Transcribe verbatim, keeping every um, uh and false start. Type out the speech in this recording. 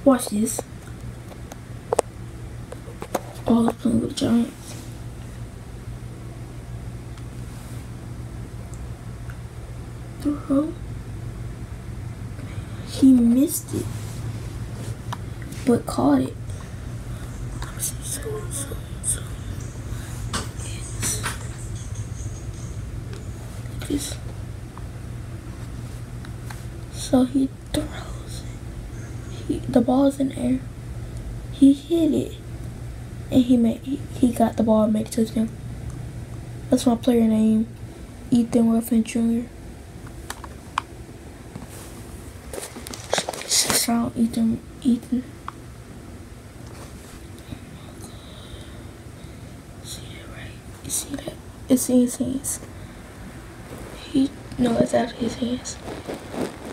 Watch this. Oh, he's playing with the Giants. Throw. He missed it, but caught it. So, so, so, yes. Just, so he throws it. He, the ball's in the air. He hit it, and he made he, he got the ball and made it touchdown. That's my player name, Ethan Ruffin Junior Sound Ethan Ethan. See that right? You see that? It's in his hands. He no, it's out of his hands.